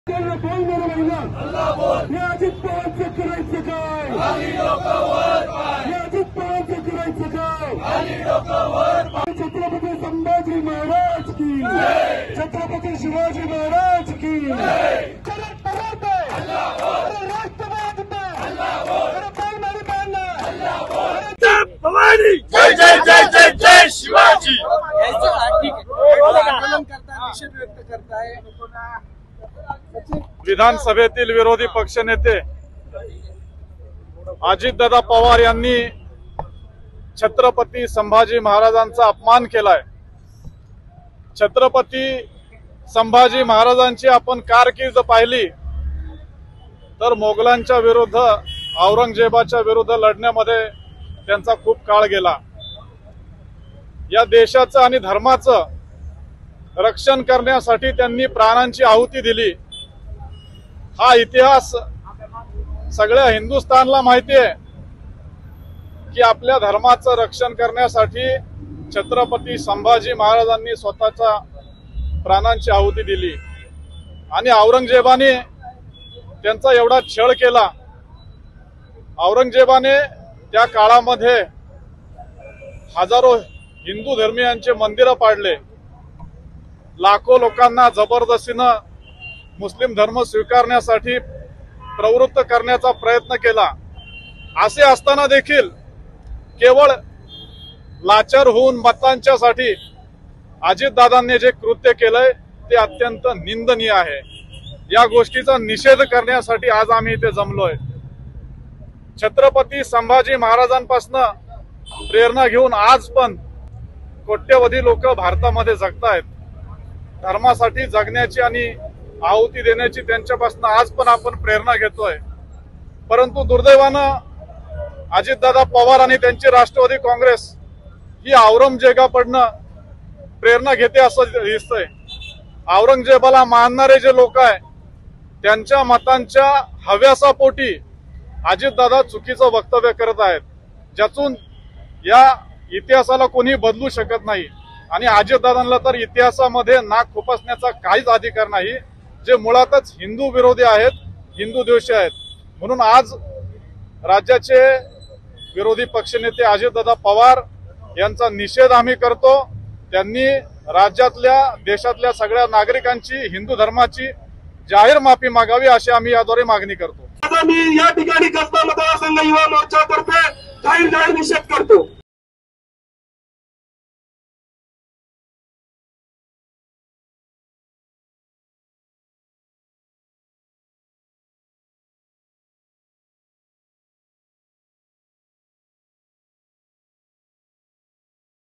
बोल मेरा महिला या अजित पवारचं करायचं काय? या अजित पवारचं करायचं काय? छत्रपती संभाजी महाराज की, छत्रपती शिवाजी महाराज की. भवानी जय जय जय जय जय शिवाजी. आंदोलन करता निषेध व्यक्त करताय. विधानसभेतील विरोधी पक्षनेते अजितदादा पवार यांनी छत्रपती संभाजी महाराजांचा अपमान केलाय. छत्रपती संभाजी महाराजांची आपण कारकीर्द पाहिली तर मोगलांच्या विरुद्ध, औरंगजेबाच्या विरुद्ध लढण्यामध्ये त्यांचा खूप काळ गेला. या देशाचं आणि धर्माचं रक्षण करण्यासाठी त्यांनी प्राणांची आहुती दिली. हा इतिहास सगळ्या हिंदुस्थानला माहिती आहे की आपल्या धर्माचं रक्षण करण्यासाठी छत्रपती संभाजी महाराजांनी स्वतःच्या प्राणांची आहुती दिली. आणि औरंगजेबाने त्यांचा एवढा छळ केला. औरंगजेबाने त्या काळामध्ये हजारो हिंदू धर्मीयांचे मंदिरं पाडले. लाखो लोकांना जबरदस्तीनं मुस्लिम धर्म स्वीकारण्यासाठी प्रवृत्त करण्याचा प्रयत्न केला. असे असताना देखील केवळ लाचार होऊन मतांच्यासाठी अजितदादांनी जे कृत्य केलंय ते अत्यंत निंदनीय आहे. या गोष्टीचा निषेध करण्यासाठी आज आम्ही इथे जमलोय. छत्रपती संभाजी महाराजांपासून प्रेरणा घेऊन आज पण कोट्यवधी लोक भारतामध्ये जगतायत. धर्मासाठी जगण्याची आणि आहुती देण्याची त्यांच्यापासून आज पण आपण प्रेरणा घेतोय. परंतु दुर्दैवानं अजितदादा पवार आणि त्यांची राष्ट्रवादी काँग्रेस ही औरंगजेबाकडनं प्रेरणा घेते असं दिसतंय. औरंगजेबाला मानणारे जे लोक आहे त्यांच्या मतांच्या हव्यासापोटी अजितदादा चुकीचं वक्तव्य करत आहेत, ज्यातून या इतिहासाला कोणी बदलू शकत नाही. आणि अजितदादांना तर इतिहासामध्ये नाक खुपसण्याचा काहीच अधिकार नाही, जे मुळातच हिंदू विरोधी आहेत, हिंदू द्वेषी आहेत. म्हणून आज राज्याचे विरोधी पक्षनेते अजितदादा पवार यांचा निषेध आम्ही करतो. त्यांनी राज्यातल्या, देशातल्या सगळ्या नागरिकांची, हिंदू धर्माची जाहीर माफी मागावी अशी आम्ही याद्वारे मागणी करतो. आता मी या ठिकाणी कसबा मतदारसंघ युवा मोर्चातर्फे जाहीर निषेध करतो.